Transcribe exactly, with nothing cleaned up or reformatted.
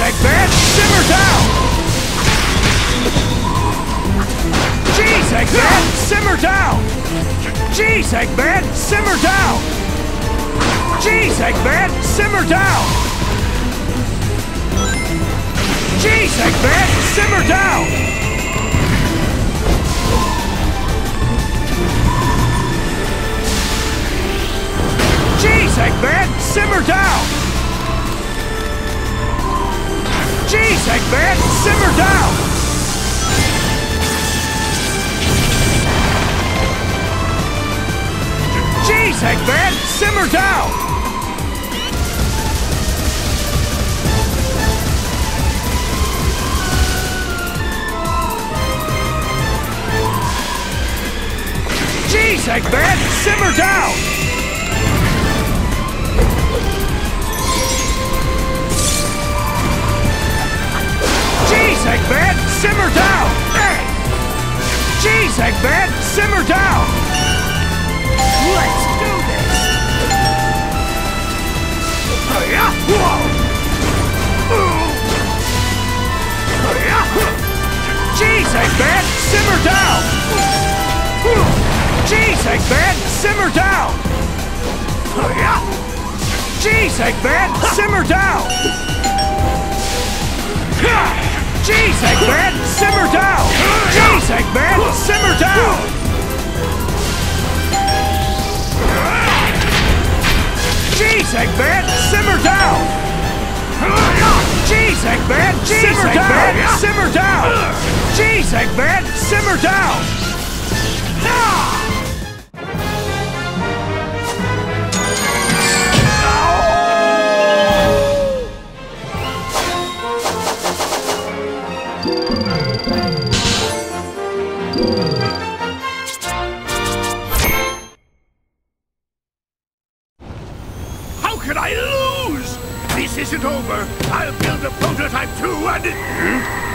Eggman, simmer down! Jeez, Eggman, simmer down! Jeez, Eggman, simmer down! Jeez, Eggman, simmer down! Jeez, Eggman, simmer down! Jeez, Eggman, simmer down! Jeez, Eggman, simmer down! Jeez, Eggman, simmer down! Jeez, Eggman, simmer down! Jeez, Eggman, simmer down! Jeez, Eggman, simmer down! Let's do this! Oh yeah! Whoa! Oh yeah! Jeez, Eggman, simmer down! Jeez, Eggman, simmer down! Oh yeah! Jeez, Eggman, simmer down! Jeez, Eggman, simmer down! Jeez, Eggman, simmer down! Jeez, Eggman, simmer down! Jeez, Eggman, simmer down! Simmer down! Jeez, Eggman, simmer down! How could I lose? This isn't over. I'll build a prototype too and...